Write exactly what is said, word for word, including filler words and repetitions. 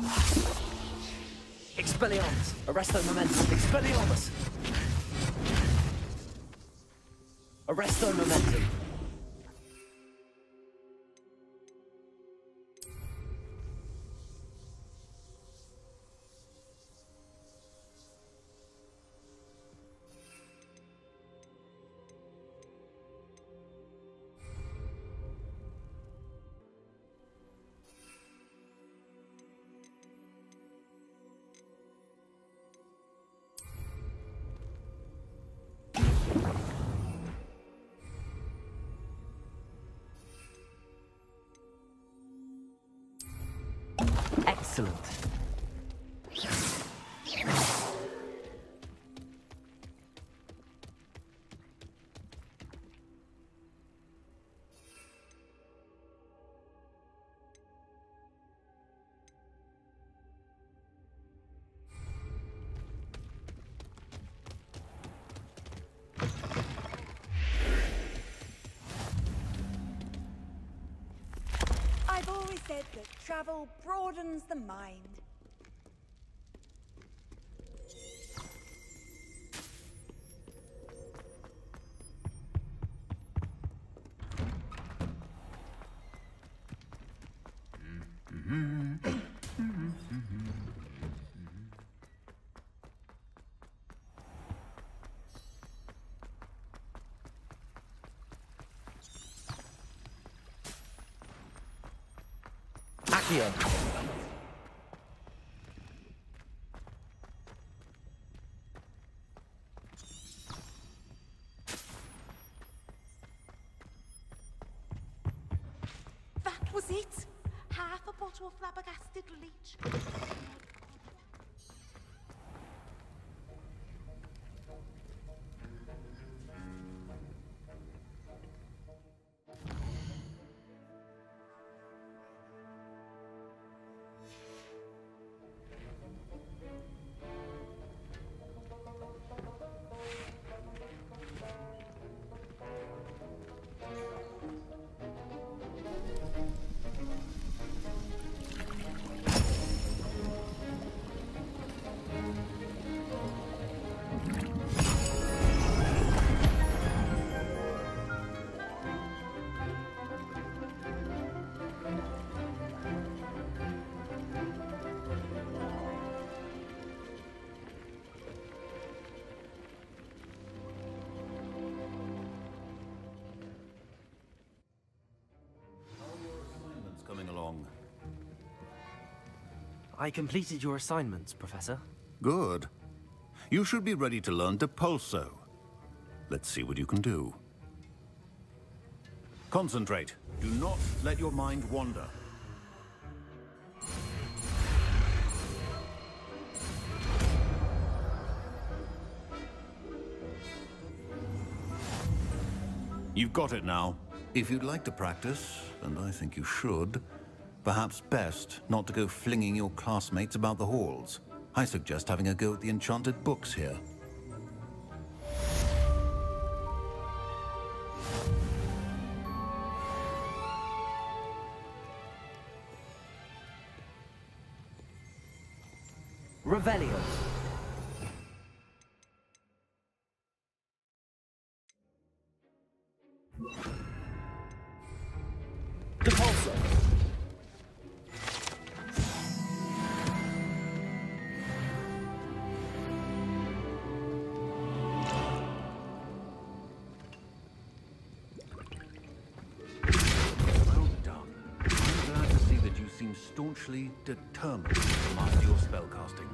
Expelliarmus! Arresto Momentum! Expelliarmus! Arresto Momentum! Excellent. I've always said that travel broadens the mind. Accio. That was it. Half a bottle of flabbergasted leech. Coming along. I completed your assignments, Professor. Good. You should be ready to learn Depulso. Let's see what you can do. Concentrate. Do not let your mind wander. You've got it now. If you'd like to practice, and I think you should, perhaps best not to go flinging your classmates about the halls. I suggest having a go at the enchanted books here. Revelio. Depulso. Well done. I'm glad to see that you seem staunchly determined to master your spellcasting.